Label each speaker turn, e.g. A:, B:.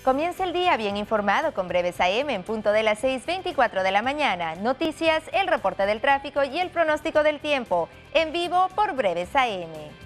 A: Comienza el día bien informado con Breves AM en punto de las 6:24 de la mañana. Noticias, el reporte del tráfico y el pronóstico del tiempo. En vivo por Breves AM.